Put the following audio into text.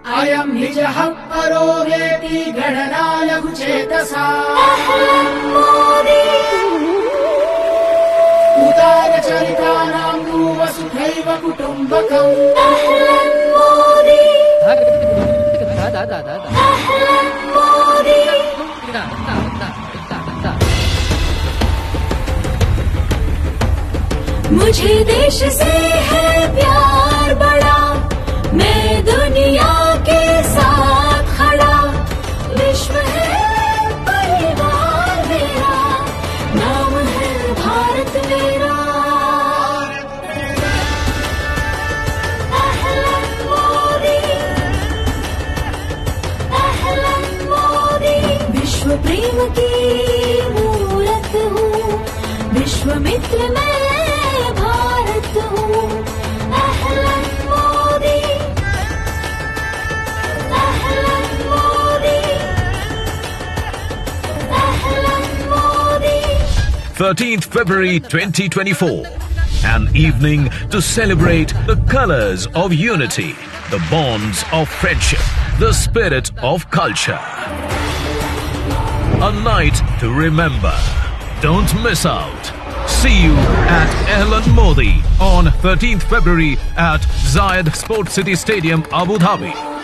अयं निजः परोवेति गणना लघुचेतसा उदारचरितानां तु वसुधैव कुटुम्बकम् मुझे देश से है प्यार बड़ा, मैं दुनिया के साथ खड़ा, विश्व है परिवार मेरा, नाम है भारत मेरा। अहलन मोदी, अहलन मोदी। विश्व प्रेम की मूरत हूँ, विश्व मित्र मैं भारत हूँ। अहलन Modi, अहलन Modi, अहलन Modi. 13th February 2024, an evening to celebrate the colors of unity, the bonds of friendship, the spirit of culture. A night to remember. Don't miss out. See you at Ahlan Modi on 13th February at Zayed Sports City Stadium, Abu Dhabi.